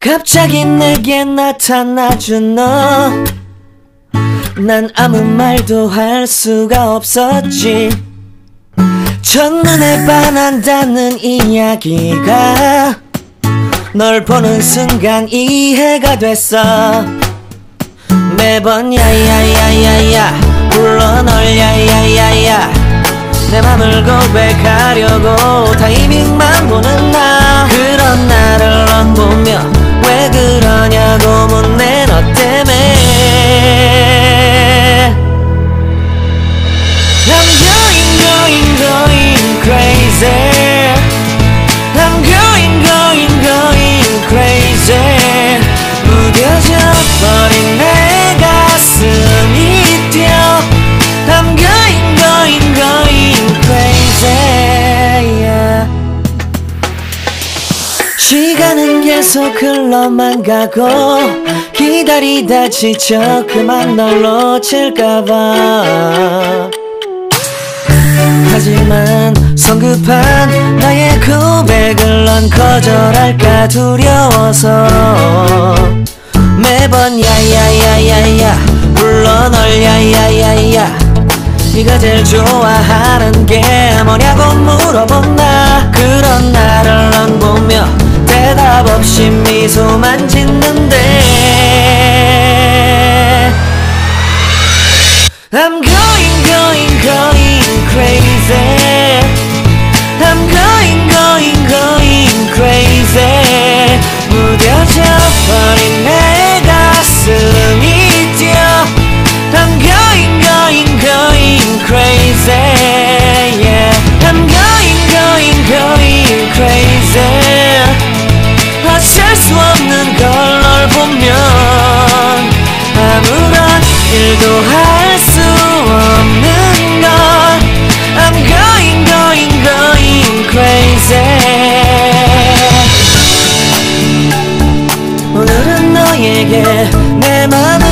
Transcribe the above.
갑자기 내게 나타나준 너, 난 아무 말도 할 수가 없었지. 첫눈에 반한다는 이야기가 널 보는 순간 이해가 됐어. 매번 야야야야야 불러 널 야야야야, 내 맘을 고백하려고 타이밍만 보는 나. 그런 나를 넌 보며 왜 그러냐고 묻네. 너 때문에 I'm going crazy. I'm going crazy. 무뎌져 버린 내 가슴이 뛰어. I'm going crazy, yeah. 시간은 계속 흘러만 가고 기다리다 지쳐 그만 널 놓칠까봐. 하지만 성급한 나의 고백을 넌 거절할까 두려워서 매번 야야야야야 불러 널 야야야야. 네가 제일 좋아하는 게 뭐냐고 물어본 나. 그런 나를 넌 보며 대답 없이 미소만 짓는데 I'm going crazy. I'm going crazy. 무뎌져 버린 내 가슴이 뛰어. I'm going crazy, yeah. I'm going crazy. 어쩔 수 없는 걸 널 보면 아무런 일도 할 수 없는 걸. I'm going crazy. 오늘은 너에게 내 맘을